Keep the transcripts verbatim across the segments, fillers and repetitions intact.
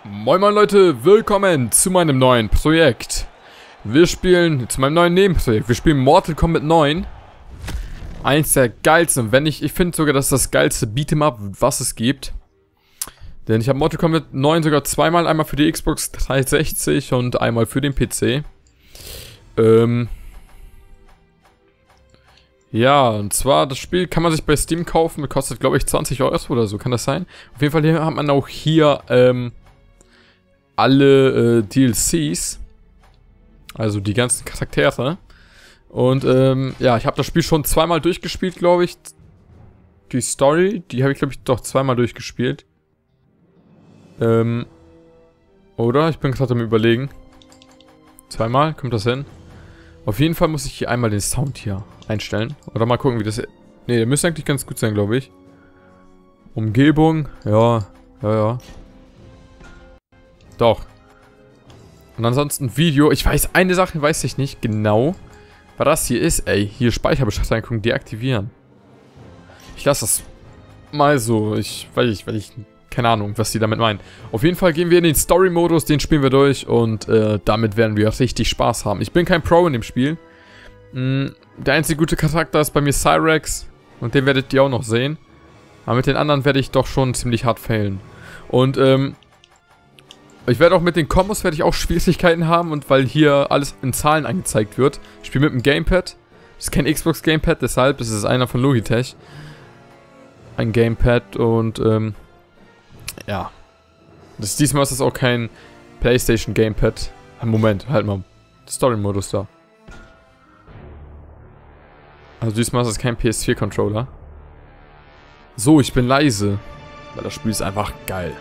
Moin moin Leute, willkommen zu meinem neuen Projekt. Wir spielen, zu meinem neuen Nebenprojekt, wir spielen Mortal Kombat neun. Eins der geilsten, wenn nicht, ich finde sogar, das ist das geilste Beat'em Up, was es gibt. Denn ich habe Mortal Kombat neun sogar zweimal, einmal für die Xbox dreihundertsechzig und einmal für den P C. Ähm... Ja, und zwar, das Spiel kann man sich bei Steam kaufen, kostet glaube ich zwanzig Euro oder so, kann das sein? Auf jeden Fall hier hat man auch hier, ähm... alle äh, D L Cs, also die ganzen Charaktere. Und ähm, ja, ich habe das Spiel schon zweimal durchgespielt, glaube ich. Die Story, die habe ich glaube ich doch zweimal durchgespielt. Ähm, oder? Ich bin gerade am Überlegen. Zweimal, kommt das hin? Auf jeden Fall muss ich hier einmal den Sound hier einstellen. Oder mal gucken, wie das... Ne, der müsste eigentlich ganz gut sein, glaube ich. Umgebung, ja, ja, ja. Doch. Und ansonsten Video. Ich weiß, eine Sache weiß ich nicht genau, was das hier ist. Ey, hier Speicherbeschränkung deaktivieren. Ich lasse das mal so. Ich, weil ich, weil ich, keine Ahnung, was die damit meinen. Auf jeden Fall gehen wir in den Story-Modus, den spielen wir durch und äh, damit werden wir richtig Spaß haben. Ich bin kein Pro in dem Spiel. Mhm, der einzige gute Charakter ist bei mir Cyrax und den werdet ihr auch noch sehen. Aber mit den anderen werde ich doch schon ziemlich hart failen. Und, ähm... ich werde auch mit den Kombos werde ich auch Schwierigkeiten haben und weil hier alles in Zahlen angezeigt wird. Ich spiele mit dem Gamepad. Das ist kein Xbox Gamepad, deshalb das ist einer von Logitech. Ein Gamepad und ähm, ja. Das, diesmal ist das auch kein PlayStation Gamepad. Moment, halt mal. Story-Modus da. Also diesmal ist es kein P S vier Controller. So, ich bin leise. Weil das Spiel ist einfach geil.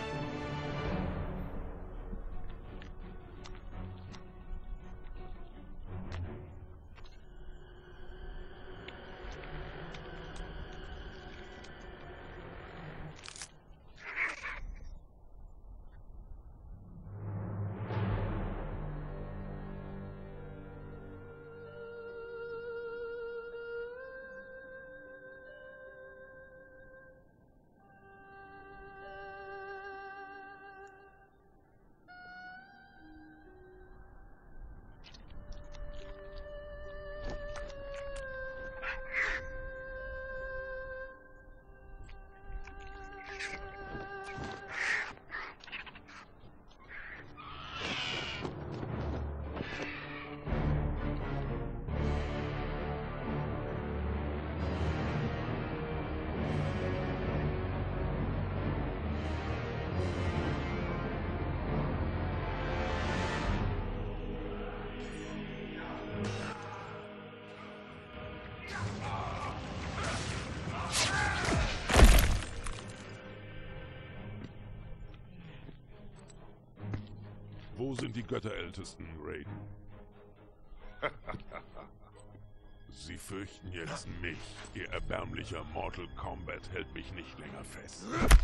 Wo sind die Götterältesten, Raiden? Sie fürchten jetzt mich. Ihr erbärmlicher Mortal Kombat hält mich nicht länger fest.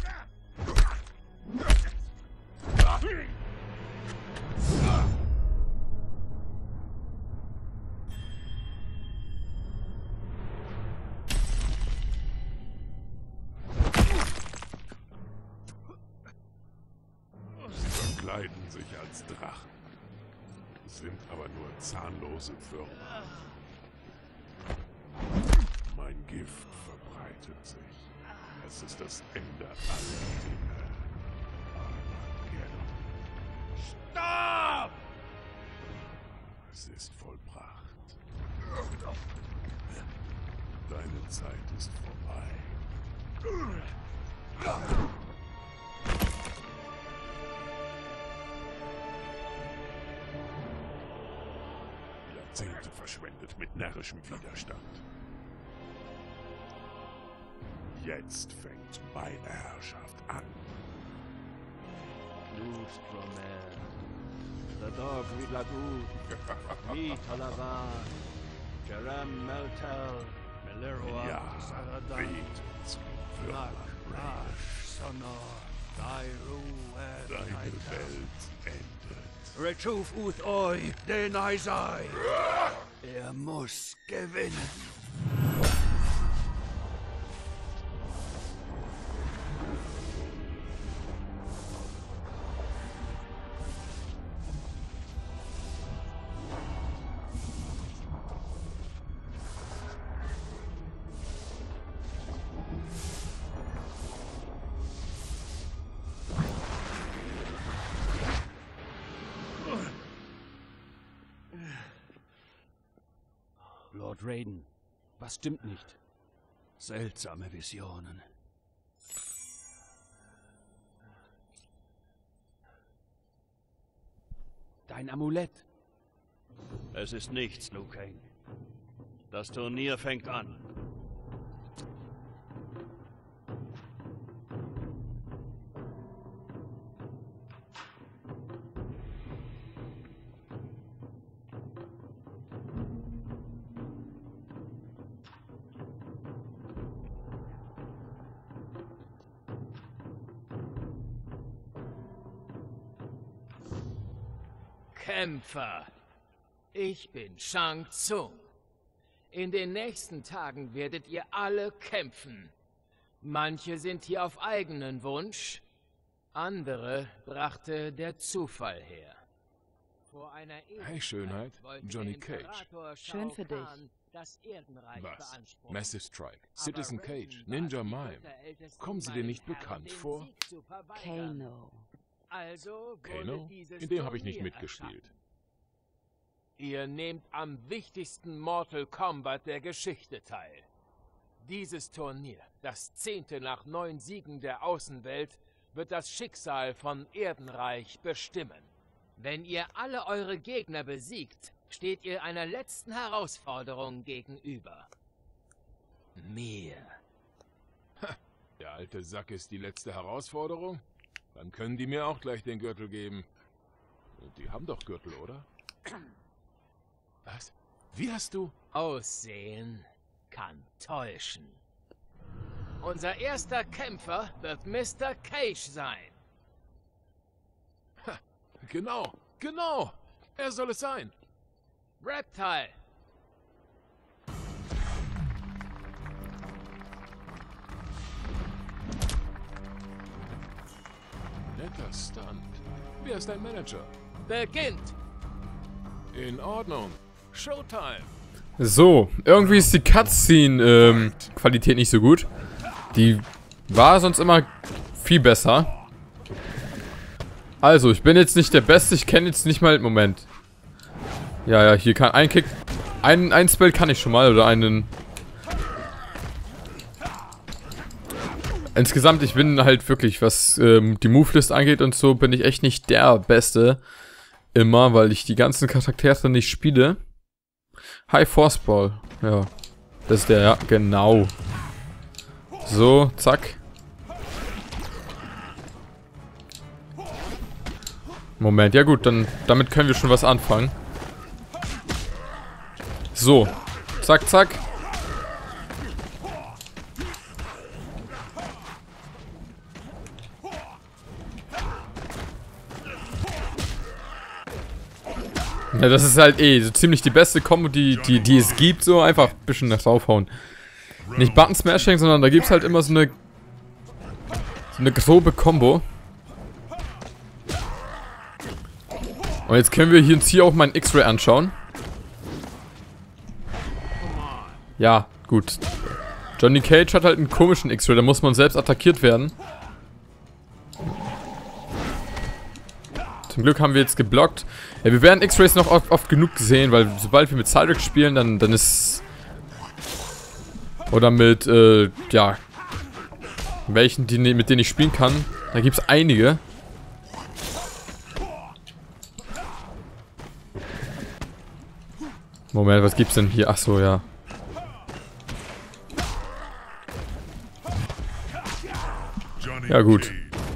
Verkleiden sich als Drachen, sind aber nur zahnlose Würmer. Mein Gift verbreitet sich. Es ist das Ende aller Dinge. Armageddon. Stopp! Es ist vollbracht. Deine Zeit ist vorbei. Jahrzehnte verschwendet mit närrischem Widerstand. Jetzt fängt meine Herrschaft an. Luz Promel, Ladog Vidlagu, Vitalavan, Jerem Meltel, Melerua, Ja, Saradan, weht uns Lak, Würmer, Ash, Sonor, Dairu, Deine Welt endet. Retschuf ut oi, den I sei. Er muss gewinnen. Lord Raiden. Was stimmt nicht? Seltsame Visionen. Dein Amulett. Es ist nichts, Liu Kang. Das Turnier fängt an. Kämpfer. Ich bin Shang Tsung. In den nächsten Tagen werdet ihr alle kämpfen. Manche sind hier auf eigenen Wunsch, andere brachte der Zufall her. Vor einer Hey Schönheit, Johnny Cage. Schön für dich. Das Erdenreich Was? beanspruchen. Massive Strike, Citizen Cage, Ninja Mime. Kommen sie dir nicht bekannt vor? Kano. Also Kano? In dem habe ich nicht mitgespielt. Ihr nehmt am wichtigsten Mortal Kombat der Geschichte teil. Dieses Turnier, das zehnte nach neun Siegen der Außenwelt, wird das Schicksal von Erdenreich bestimmen. Wenn ihr alle eure Gegner besiegt, steht ihr einer letzten Herausforderung gegenüber. Mir. Der alte Sack ist die letzte Herausforderung? Dann können die mir auch gleich den Gürtel geben. Die haben doch Gürtel, oder? Was? Wie hast du... Aussehen kann täuschen. Unser erster Kämpfer wird Mister Cage sein. Ha, genau, genau. Er soll es sein. Reptile. Netter Stunt. Wer ist dein Manager? Beginnt. In Ordnung. Showtime. So, irgendwie ist die Cutscene-Qualität ähm, nicht so gut. Die war sonst immer viel besser. Also, ich bin jetzt nicht der Beste, ich kenne jetzt nicht mal... Moment. Ja, ja, hier kann ein Kick... Ein, ein Spell kann ich schon mal, oder einen... Insgesamt, ich bin halt wirklich, was ähm, die Move-List angeht und so, bin ich echt nicht der Beste. Immer, weil ich die ganzen Charaktere nicht spiele. High Force Ball. Ja. Das ist der, ja, genau. So, zack. Moment, ja gut, dann damit können wir schon was anfangen. So. Zack, zack. Ja, das ist halt eh so ziemlich die beste Kombo, die, die, die es gibt, so einfach ein bisschen nach draufhauen. Nicht Button Smashing, sondern da gibt es halt immer so eine so eine grobe Kombo. Und jetzt können wir hier uns hier auch mal ein X-Ray anschauen. Ja, gut. Johnny Cage hat halt einen komischen X-Ray, da muss man selbst attackiert werden. Zum Glück haben wir jetzt geblockt. Ja, wir werden X-Rays noch oft, oft genug gesehen, weil sobald wir mit Cyrex spielen, dann, dann ist... Oder mit, äh, ja... Welchen, die, mit denen ich spielen kann. Da gibt es einige. Moment, was gibt's denn hier? Achso, ja. Ja, gut.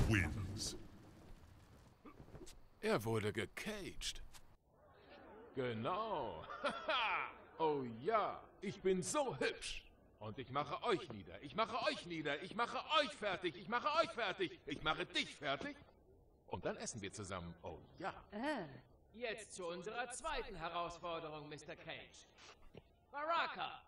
Er wurde gecaged. Genau. Oh ja, ich bin so hübsch. Und ich mache euch nieder. Ich mache euch nieder. Ich mache euch fertig. Ich mache euch fertig. Ich mache dich fertig. Und dann essen wir zusammen. Oh ja. Jetzt zu unserer zweiten Herausforderung, Mister Cage. Baraka!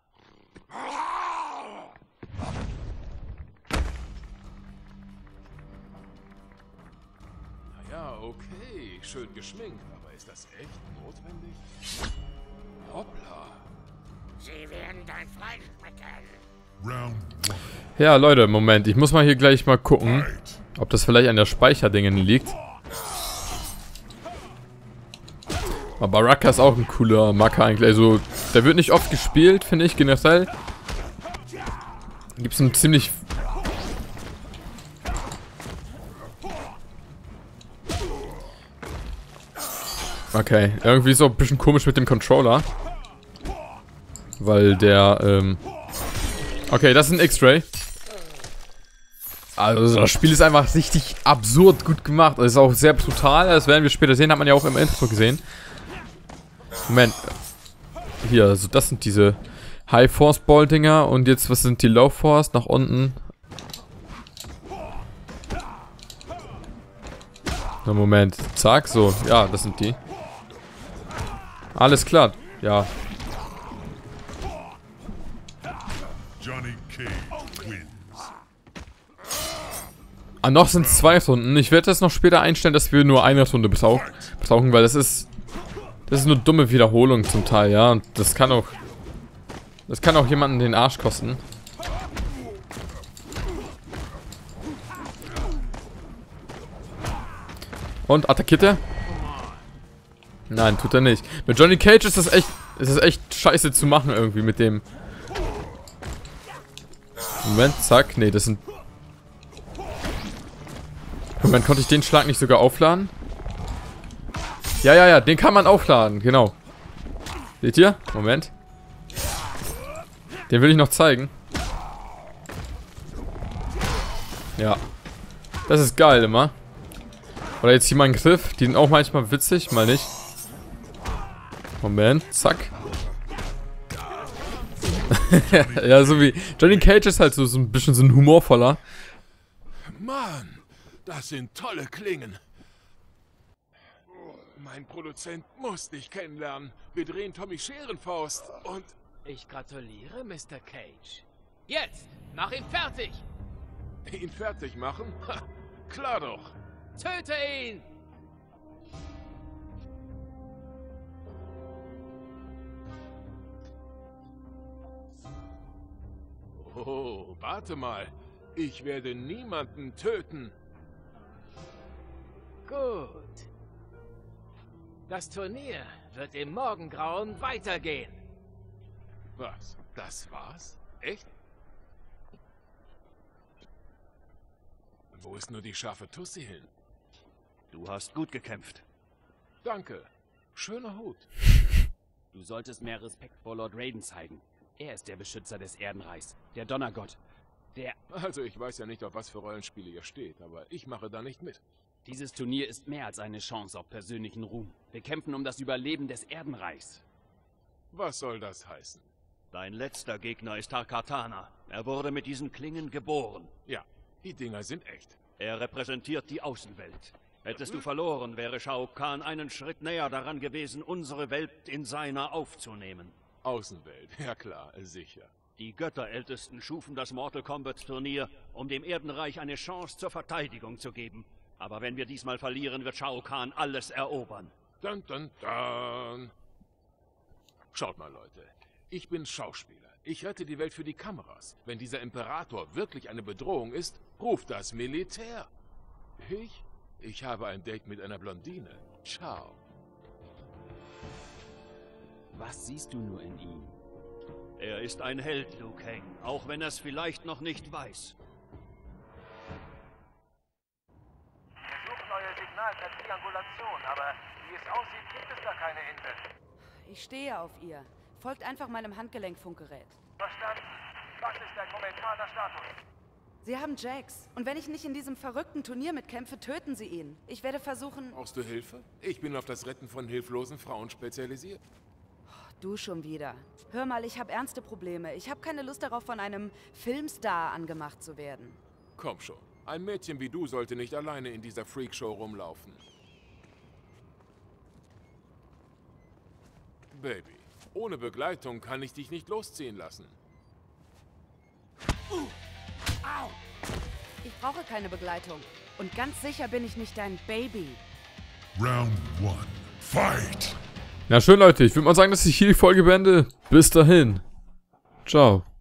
Ja, okay. Schön geschminkt. Aber ist das echt notwendig? Hoppla. Sie werden dein Fleisch schmecken. Round one. Ja, Leute, Moment. Ich muss mal hier gleich mal gucken, ob das vielleicht an der Speicherdingen liegt. Aber Baraka ist auch ein cooler Macker eigentlich. Also, Der wird nicht oft gespielt, finde ich, generell. Gibt es einen ziemlich... Okay, irgendwie so ein bisschen komisch mit dem Controller. Weil der, ähm... Okay, das ist ein X-Ray. Also das Spiel ist einfach richtig absurd gut gemacht. Es ist auch sehr brutal, das werden wir später sehen, hat man ja auch im Intro gesehen. Moment. Hier, also das sind diese High Force Ball Dinger und jetzt, was sind die Low Force? Nach unten. Na Moment, zack, so, ja, das sind die. Alles klar, ja. Johnny Cage wins. Ah, noch sind es zwei Runden. Ich werde das noch später einstellen, dass wir nur eine Runde brauchen, weil das ist... Das ist nur dumme Wiederholung zum Teil, ja. Und das kann auch... Das kann auch jemanden den Arsch kosten. Und, attackiert er? Nein, tut er nicht. Mit Johnny Cage ist das echt... Ist das echt scheiße zu machen irgendwie mit dem... Moment, zack. Nee, das sind... Moment, konnte ich den Schlag nicht sogar aufladen? Ja, ja, ja, den kann man aufladen, genau. Seht ihr? Moment. Den will ich noch zeigen. Ja. Das ist geil immer. Oder jetzt hier mal ein Griff. Die sind auch manchmal witzig, mal nicht. Moment, zack. Ja, so wie... Johnny Cage ist halt so, so ein bisschen so ein humorvoller. Mann, das sind tolle Klingen. Mein Produzent muss dich kennenlernen. Wir drehen Tommy Scherenfaust und... Ich gratuliere, Mister Cage. Jetzt, mach ihn fertig! Ihn fertig machen? Ha, klar doch. Töte ihn! Oh, warte mal. Ich werde niemanden töten. Gut. Das Turnier wird im Morgengrauen weitergehen. Was? Das war's? Echt? Wo ist nur die scharfe Tussi hin? Du hast gut gekämpft. Danke. Schöner Hut. Du solltest mehr Respekt vor Lord Raiden zeigen. Er ist der Beschützer des Erdenreichs, der Donnergott. Der... Also ich weiß ja nicht, auf was für Rollenspiele ihr steht, aber ich mache da nicht mit. Dieses Turnier ist mehr als eine Chance auf persönlichen Ruhm. Wir kämpfen um das Überleben des Erdenreichs. Was soll das heißen? Dein letzter Gegner ist Tarkatana. Er wurde mit diesen Klingen geboren. Ja, die Dinger sind echt. Er repräsentiert die Außenwelt. Hättest du verloren, wäre Shao Kahn einen Schritt näher daran gewesen, unsere Welt in seiner aufzunehmen. Außenwelt, ja klar, sicher. Die Götterältesten schufen das Mortal Kombat Turnier, um dem Erdenreich eine Chance zur Verteidigung zu geben. Aber wenn wir diesmal verlieren, wird Shao Kahn alles erobern. Dun, dun, dun. Schaut mal, Leute. Ich bin Schauspieler. Ich rette die Welt für die Kameras. Wenn dieser Imperator wirklich eine Bedrohung ist, ruft das Militär. Ich? Ich habe ein Date mit einer Blondine. Ciao. Was siehst du nur in ihm? Er ist ein Held, Liu Kang, auch wenn er es vielleicht noch nicht weiß. Wir suchen euer Signal per Triangulation, aber wie es aussieht, gibt es da keine Info. Ich stehe auf ihr. Folgt einfach meinem Handgelenkfunkgerät. Verstanden. Was ist dein momentaner Status? Sie haben Jax. Und wenn ich nicht in diesem verrückten Turnier mitkämpfe, töten sie ihn. Ich werde versuchen... Brauchst du Hilfe? Ich bin auf das Retten von hilflosen Frauen spezialisiert. Du schon wieder. Hör mal, ich habe ernste Probleme. Ich habe keine Lust darauf, von einem Filmstar angemacht zu werden. Komm schon. Ein Mädchen wie du sollte nicht alleine in dieser Freakshow rumlaufen. Baby, ohne Begleitung kann ich dich nicht losziehen lassen. Uh. Au. Ich brauche keine Begleitung. Und ganz sicher bin ich nicht dein Baby. Round one. Fight! Na schön, Leute. Ich würde mal sagen, dass ich hier die Folge beende. Bis dahin. Ciao.